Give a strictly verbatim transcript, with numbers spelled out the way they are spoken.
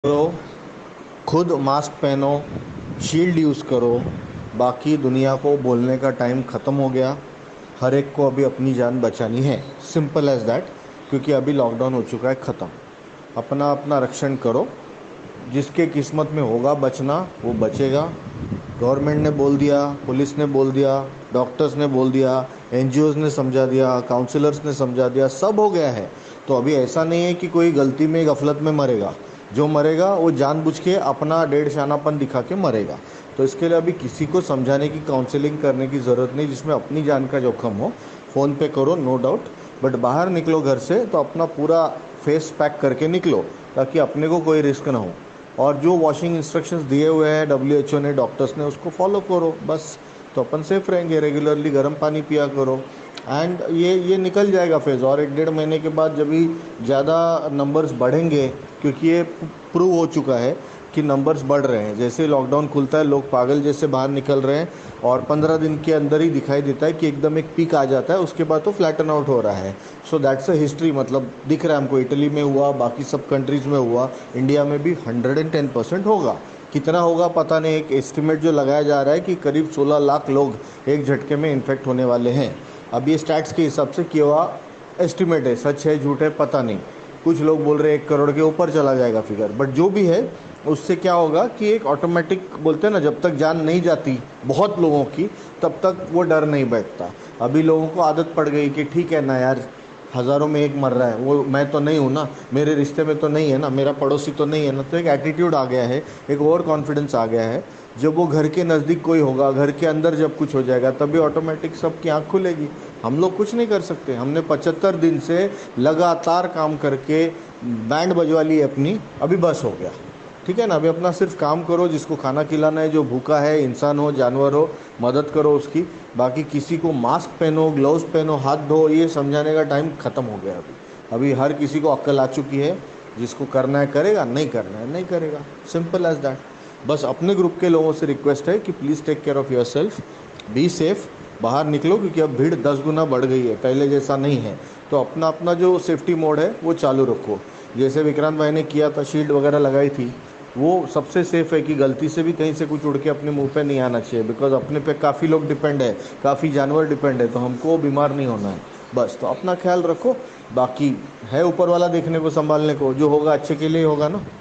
करो, खुद मास्क पहनो, शील्ड यूज़ करो। बाकी दुनिया को बोलने का टाइम ख़त्म हो गया। हर एक को अभी अपनी जान बचानी है, सिंपल एज दैट। क्योंकि अभी लॉकडाउन हो चुका है ख़त्म। अपना अपना रक्षण करो। जिसके किस्मत में होगा बचना वो बचेगा। गवर्नमेंट ने बोल दिया, पुलिस ने बोल दिया, डॉक्टर्स ने बोल दिया, एनजीओज ने समझा दिया, काउंसलर्स ने समझा दिया, सब हो गया है। तो अभी ऐसा नहीं है कि कोई गलती में गफलत में मरेगा। जो मरेगा वो जानबूझ के अपना डेढ़ शानापन दिखा के मरेगा। तो इसके लिए अभी किसी को समझाने की, काउंसलिंग करने की ज़रूरत नहीं जिसमें अपनी जान का जोखम हो। फ़ोन पे करो, नो डाउट। बट बाहर निकलो घर से तो अपना पूरा फेस पैक करके निकलो, ताकि अपने को कोई रिस्क ना हो। और जो वॉशिंग इंस्ट्रक्शंस दिए हुए हैं डब्ल्यू एच ओ ने, डॉक्टर्स ने, उसको फॉलो करो बस। तो अपन सेफ रहेंगे। रेगुलरली गर्म पानी पिया करो। एंड ये ये निकल जाएगा फेज़। और एक डेढ़ महीने के बाद जब भी ज़्यादा नंबर्स बढ़ेंगे, क्योंकि ये प्रूव हो चुका है कि नंबर्स बढ़ रहे हैं। जैसे लॉकडाउन खुलता है लोग पागल जैसे बाहर निकल रहे हैं, और पंद्रह दिन के अंदर ही दिखाई देता है कि एकदम एक पीक आ जाता है, उसके बाद तो फ्लैटन आउट हो रहा है। So that's a history. मतलब दिख रहा है हमको, इटली में हुआ, बाकी सब कंट्रीज़ में हुआ, इंडिया में भी हंड्रेड एंड टेन परसेंट होगा। कितना होगा पता नहीं। एक एस्टिमेट जो लगाया जा रहा है कि करीब सोलह लाख लोग एक झटके में इन्फेक्ट होने वाले हैं। अब ये स्टैट्स के हिसाब से किया हुआ एस्टिमेट है, सच है झूठ है पता नहीं। कुछ लोग बोल रहे हैं एक करोड़ के ऊपर चला जाएगा फिगर। बट जो भी है, उससे क्या होगा कि एक ऑटोमेटिक, बोलते हैं ना, जब तक जान नहीं जाती बहुत लोगों की तब तक वो डर नहीं बैठता। अभी लोगों को आदत पड़ गई कि ठीक है ना यार, हज़ारों में एक मर रहा है, वो मैं तो नहीं हूँ ना, मेरे रिश्ते में तो नहीं है ना, मेरा पड़ोसी तो नहीं है ना। तो एक एटीट्यूड आ गया है, एक ओवर कॉन्फिडेंस आ गया है। जब वो घर के नज़दीक कोई होगा, घर के अंदर जब कुछ हो जाएगा, तभी ऑटोमेटिक सबकी आँख खुलेगी। हम लोग कुछ नहीं कर सकते। हमने पचहत्तर दिन से लगातार काम करके बैंड बजवा ली अपनी, अभी बस हो गया। ठीक है ना। अभी अपना सिर्फ काम करो, जिसको खाना खिलाना है, जो भूखा है, इंसान हो जानवर हो, मदद करो उसकी। बाकी किसी को मास्क पहनो, ग्लव्स पहनो, हाथ धो, ये समझाने का टाइम ख़त्म हो गया अभी। अभी हर किसी को अक्ल आ चुकी है। जिसको करना है करेगा, नहीं करना है नहीं करेगा, सिंपल एज दैट। बस अपने ग्रुप के लोगों से रिक्वेस्ट है कि please take care of your self, be safe. बाहर निकलो, क्योंकि अब भीड़ दस गुना बढ़ गई है, पहले जैसा नहीं है। तो अपना अपना जो सेफ्टी मोड है वो चालू रखो। जैसे विक्रांत भाई ने किया था, शील्ड वगैरह लगाई थी, वो सबसे सेफ़ है कि गलती से भी कहीं से कुछ उड़ के अपने मुंह पे नहीं आना चाहिए। बिकॉज अपने पे काफ़ी लोग डिपेंड है, काफ़ी जानवर डिपेंड है, तो हमको बीमार नहीं होना है। बस तो अपना ख्याल रखो। बाकी है ऊपर वाला देखने को, संभालने को। जो होगा अच्छे के लिए होगा ना।